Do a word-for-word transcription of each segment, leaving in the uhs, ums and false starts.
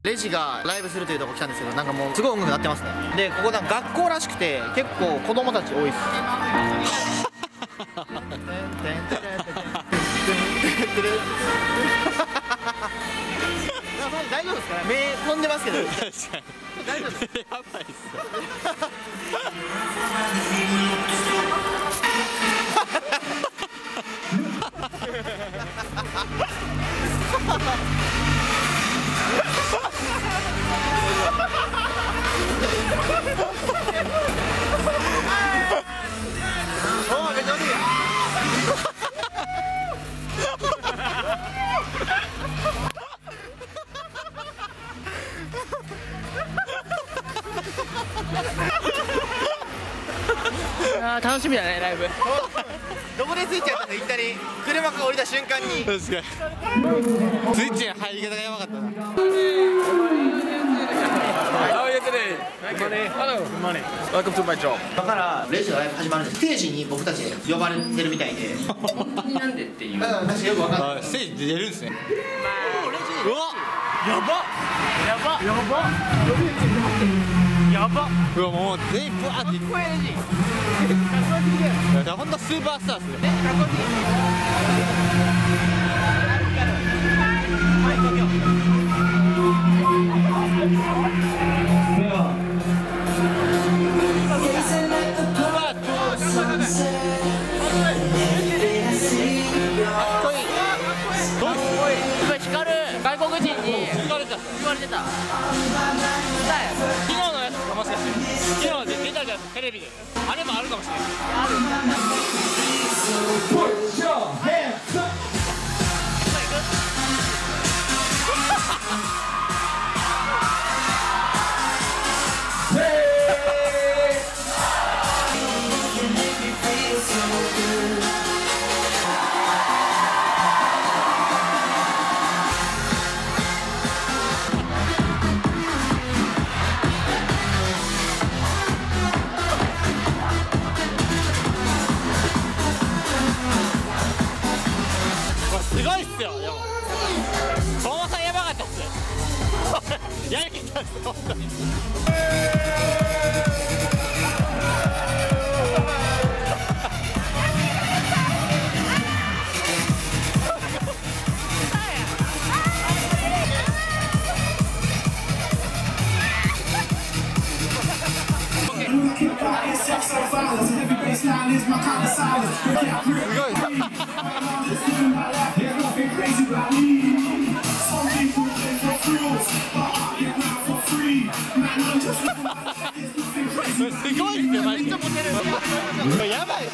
レジがライブするというとこ来たんですけど、なんかもうすごい音楽鳴ってますね。でここなんか学校らしくて結構子供たち多いっす。大丈夫ですかね、目飛んでますけど。大丈夫です。やばいっす。おお、めっちゃいい。あー楽しみだねライブ。どこでスイッチやったの？いきなり車から降りた瞬間に。確かにスイッチの入り方がやばかったな。だからレジのライブ始まるんで、ステージに僕たち呼ばれてるみたいで。本当になんでっていう。確かによくわかんない。ステージ出るんですね。うわやばやばやばやば。うわもう全員ブワーって。かっこいいレジ。かっこいいすぎる。いやほんとスーパースターっすね。かっこいい。はい東京。外国人に言われた言われてた。昨日のやつかもしかして昨日で出たじゃんテレビで。あれもあるかもしれない。ある。すごいっすよ。でも相馬さんやばかったっす。やりきったっす本当に。すごいっすよマジで。めっちゃモテる。やばい。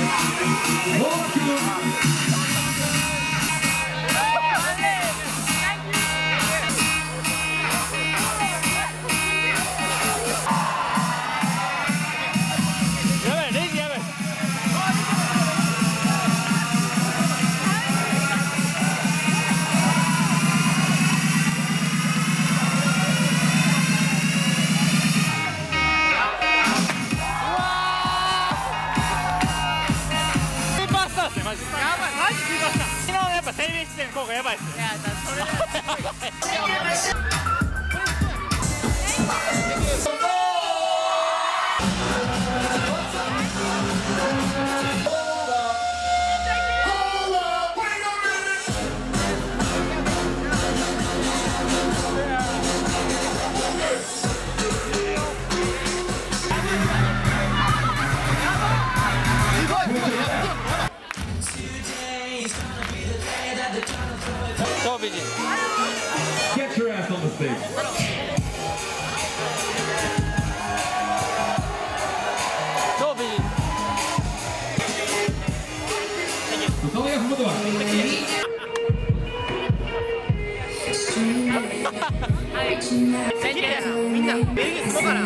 テレビ出演効果やばいっす。いやだそれ超美人。Get your ass on the stage. 超美人。顔がふもとは。綺麗やな。みんなベルギーすごかな。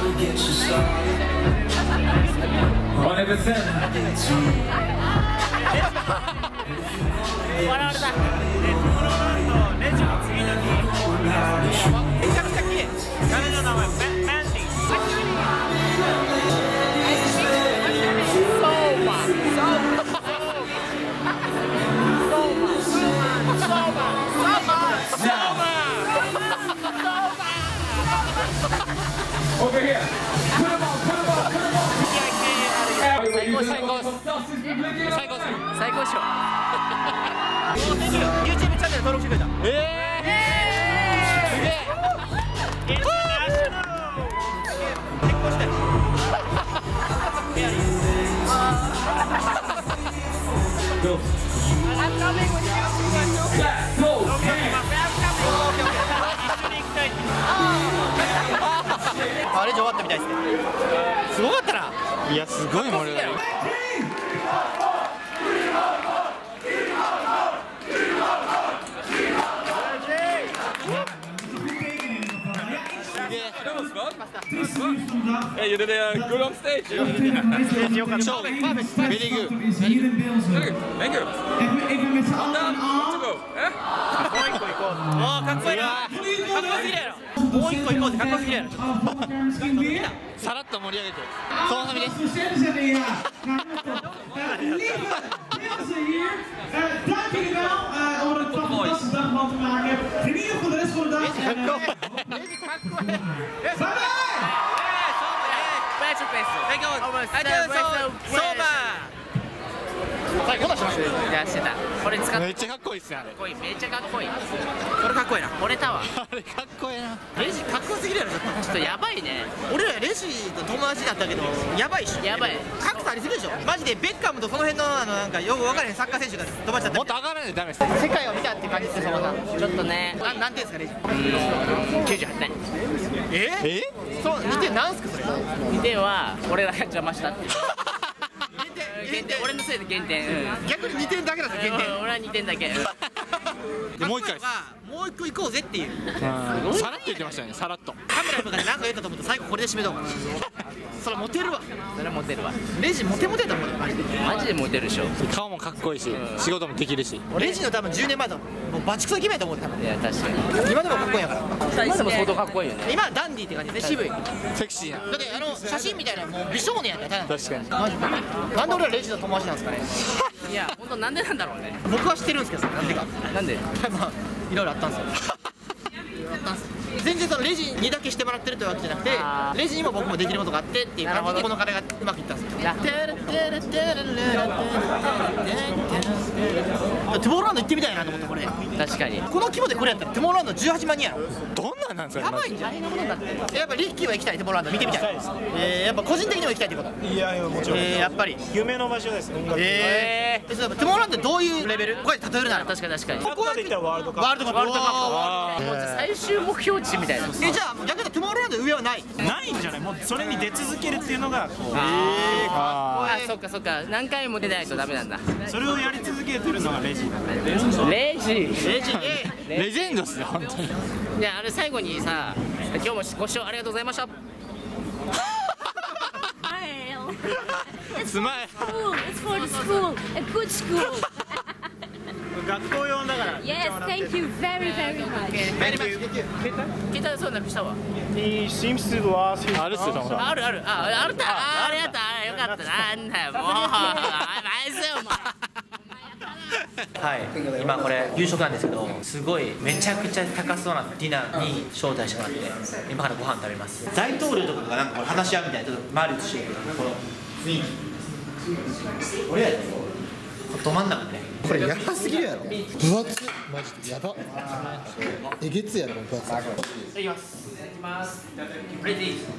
笑われた。レジの次の日めちゃくちゃ綺麗。彼の名前マンディ。ソーマソーマソーマソーマソーマソーマソーマ最高最高最高最高っしょ。ユーチューブ チャンネル登録してくれた。ええすげえ。結婚したよ。あれじゃ終わったみたいですね。すごかったな。いやすごい盛り上がり。 Hey, you did uh, good on stage. Very good. Thank you. Even met z'n allen To go. Eh? もう一個行こう。おおかっこいいな。かっこすぎるやろ。もう一個行こうぜ。かっこすぎるやろ。さらっと盛り上げて。そのために。 Dank jullie wel uh, om er een fantastische dag van te maken. Geniet van de rest van de dag. Bye bye! 最高だしました。 いやしてた。これ使ってめっちゃかっこいいっすねあれ。 こいいめっちゃかっこいい。 これかっこいいな。 惚れたわ。 あれかっこいいな。レジかっこすぎるやろちょっと。 ちょっとやばいね。 俺らレジと友達だったけどやばいっしょ。 やばい。 格差ありすぎでしょ。マジでベッカムとその辺のあのなんかよく分からへんサッカー選手が飛ばしちゃった。もっと上がらないとダメです。世界を見たって感じですよそのさん。 ちょっとね。 な何点ですかレジ。 きゅうじゅうはちてん。 え？え？そうにてんなんすかそれ。 にてんは俺らが邪魔したっていう。 減点俺のせいで減点。 逆ににてんだけなんですよ減点。 俺はにてんだけ。 でもう一回もう一個行こうぜっていう。さらっと言ってましたよねさらっと。カメラとかで何か言ったと思ったら最後これで締めとこう。それモテるわ。 それモテるわ。 レジモテモテだもんマジで。 マジでモテるでしょ。 顔もかっこいいし仕事もできるし。レジの多分じゅうねんまえだもん。もうバチクソ決めと思ってたもん。 いや確かに。 今でもかっこいいやから。 今でも相当かっこいいよね。 今はダンディーって感じで渋い。セクシーな。だってあの写真みたいなもう美少年やったよ。確かに。マジで。なんで俺らレジの友達なんですかね。 いや本当なんでなんだろうね。 僕は知ってるんですけどなんでか。 なんで。 まあいろいろあったんですよ。あったんです。全然そのレジにだけしてもらってるというわけじゃなくてレジにも僕もできることがあってっていう感じでこの課題がうまくいったんですよ。トゥモローランド行ってみたいなと思ったこれ。 確かに。 この規模でこれやったらトゥモローランドじゅうはちまんにんやろ。どんなんなんですか。やばいんじゃん。やっぱリッキーは行きたいトゥモローランド見てみたい。えー、やっぱ個人的にも行きたいってこと。いやいやもちろん。えー、やっぱり夢の場所です。音楽。 えー、トゥモローランドどういうレベル？これ例えるなら。 確かに確かに。 ここはで言ったらワールドカップ。 ワールドカップ。ワールドカップ。 もう最終目標値みたいな。 えじゃあ逆にトゥモローランド上はない。 ないんじゃない。もうそれに出続けるっていうのがこう。 えー、 ああそっかそっか何回も出ないとダメなんだ。 それをやり続けてるのがレジ。 レジ。 レジ。レジェンドっすよ本当に。 いやあれ最後にさ今日もご視聴ありがとうございました。 スマイル。 It's for the school, a good school. 学校用だから。 Yes, thank you very, very much. メリマチ。 携帯そうなくしたわ。 He seems to lose his. あるっすよその。 あるあるああるたああれやったあよかったなんだよもうナイスよお前。 はい、今これ夕食なんですけどすごいめちゃくちゃ高そうなディナーに招待してもらって今からご飯食べます。大統領とかがなんかこれ話し合うみたいなちょっと周りとしてるこの雰囲気俺やでど真ん中ね。 これやばすぎるやろ。分厚いマジでやば。えげつやろ分厚い。 いきます。いきます。レディー。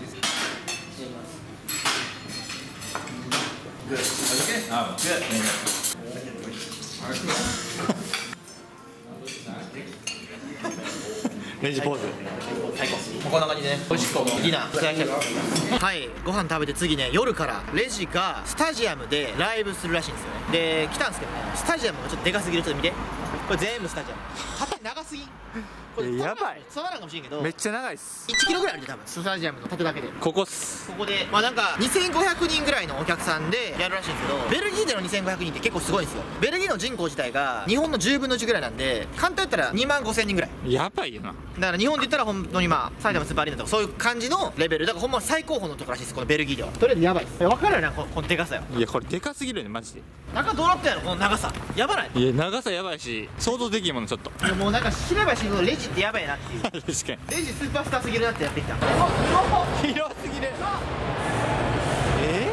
レジポーズ最高。こんな感じでね美味しくディナーいただきたい。はいご飯食べて次ね夜からレジがスタジアムでライブするらしいんですよね。で来たんですけどねスタジアムがちょっとでかすぎる。ちょっと見てこれ全部スタジアム縦長すぎん。これやばい。伝わらんかもしれんけどめっちゃ長いっす。いちキロぐらいあるで多分スタジアムの縦だけで。ここっす。ここでまあなんかにせんごひゃくにんぐらいのお客さんでやるらしいんですけどベルギーでのにせんごひゃくにんって結構すごいんですよ。ベルギーの人口自体が日本のじゅうぶんのいちぐらいなんで簡単言ったらにまんごせんにんぐらい。やばいよな。だから日本で言ったら本当にまあ埼玉スーパーアリーナとかそういう感じのレベルだからほんま最高峰のところらしいですこのベルギーでは。とりあえずやばいっす。分かるよなこのでかさよ。いやこれでかすぎるよねマジで。中どうなったんやろこの長さやばない。いや長さやばいし想像できんものちょっと。いやもうなんか知れば知るほどレジジってやばいなっていう。 確かに。 レジスーパースターすぎるなってやってきた。 広すぎる。え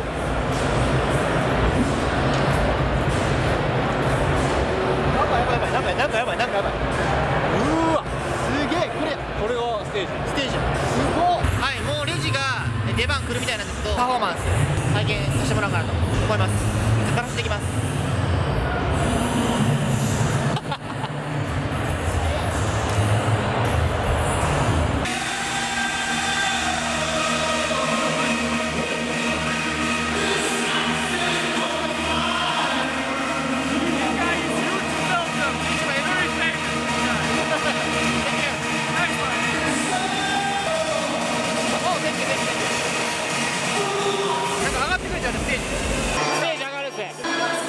なんかやばいやばいなんかなんかやばいなんかやばい。 うわ、 すげえこれこれがステージ。 ステージすごっ。はい、もうレジが出番来るみたいなんですけど、パフォーマンス体験させてもらおうかなと思います。楽しんでいきます。なんか上がってくるじゃんステージ。 ステージ上がるっすね。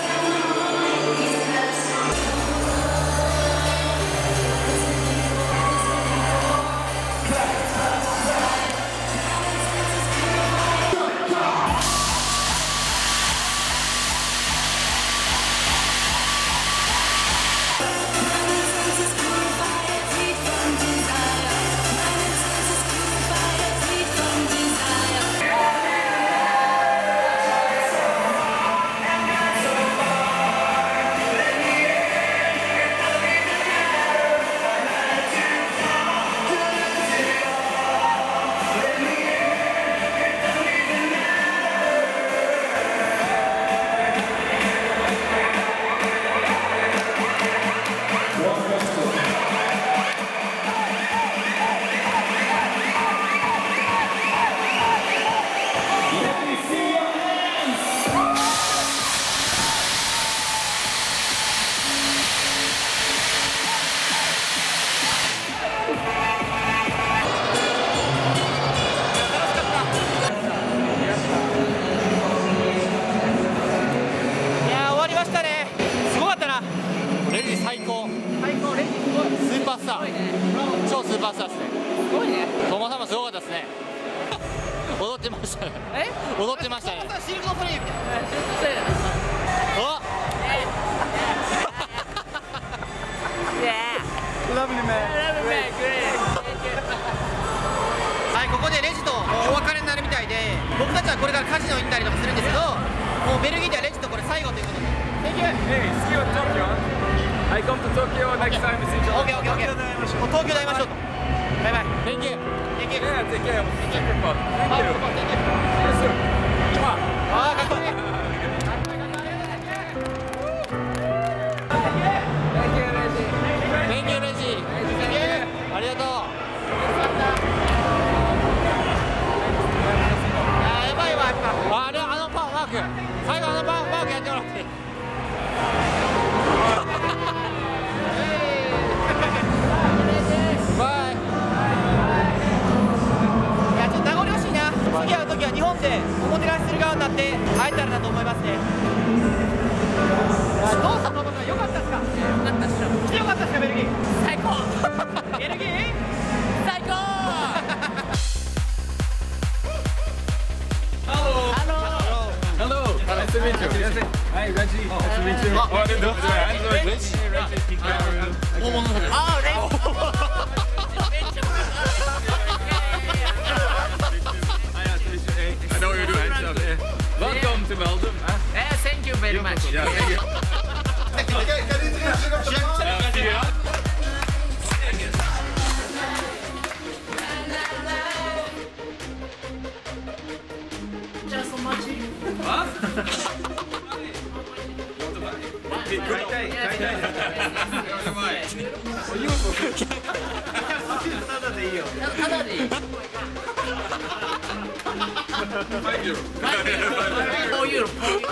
最高レジすごい。スーパースター、超スーパースターですね。すごいね。トモ様すごかったですね。踊ってましたね。え？踊ってましたね。シルク・ドゥ・ソレイユみたいな。お。 Lovely man. Lovely man, great. はい、ここでレジとお別れになるみたいで、僕たちはこれからカジノ行ったりとかするんですけど、もうベルギーではレジとこれ最後ということで。Thank you. Hey, see you in Tokyo. I come to Tokyo next time. See you. Okay, okay, okay. もう東京で会いましょうと。バイバイ。Thank you. Thank you. Yeah, take care. Super fun. Thank you. Thank you. See you soon. Mwah. ああ、かっこいい。Thank you, レジ。ありがとう。あ、やばいわ、やっぱ。あれ、あのパンマーク。最後あのパンマークやってもらっていい。バイ。いや、ちょっと名残惜しいな。次会う時は日本でおもてなしする側になって会えたらなと思いますね。どうしたの？よかったっすか？よかったっしょ。来てよかったっすか、ベルギー？ 最高。 ベルギー？ 最高。 Hello. Nice to meet you. Hi, Reggie. Nice to meet you. Oh, I didn't know. Reggie. Reggie. 大物の方です。 あ、レジ。 I know what you're doing. Welcome to Belgium. Eh, thank you very much. Yeah, thank you. Uh, see you. Just so much. Five euro. Oh, you're.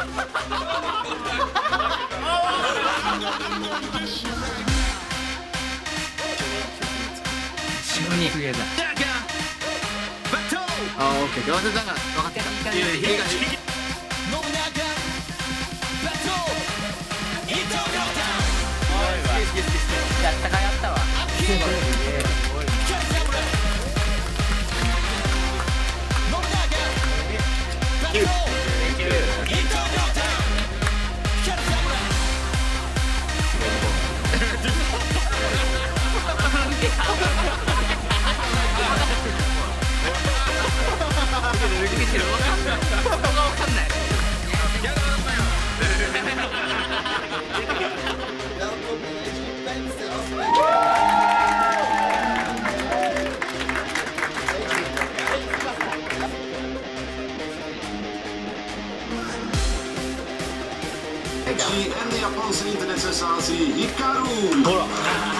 あ、オッケー。わざわざ分かってた。いやいやいや。 やったかやったわ。 僕 Italy en de Japanse internetsensatie Hikaru. ほら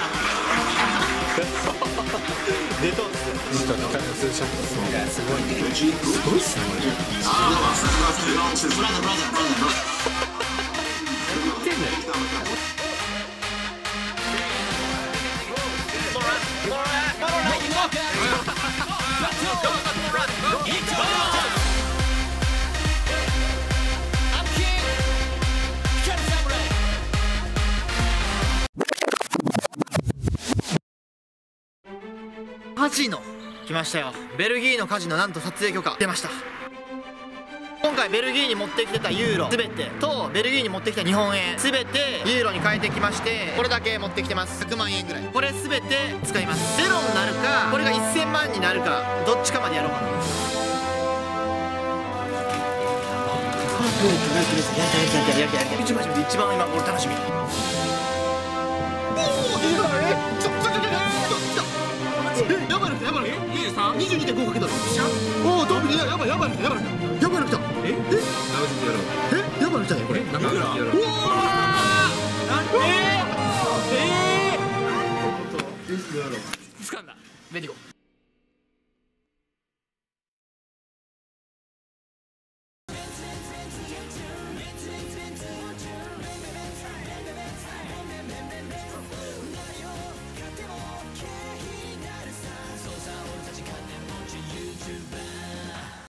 出と実は高い数シャツですね。すごいね。 すごいっすね。ああ、さすがステランス。 カジノ来ましたよ。ベルギーのカジノ、なんと撮影許可出ました。今回ベルギーに持ってきてたユーロ全てとベルギーに持ってきた日本円全てユーロに変えてきまして、これだけ持ってきてます。ひゃくまんえんぐらい。これ全て使います。ゼロになるかこれがせんまんになるか、どっちかまでやろうかな。一番一番今俺楽しみ。やばいの来た、やばいの来た。にじゅうさん？ にじゅうにてんご かけたの。おお、ドンピ、やばいやばいの来た、やばいの来た。やばいの来た。え？え？え？やばいの来たね、これ。うわー！なんで？えー？えー？掴んだ。レディゴー。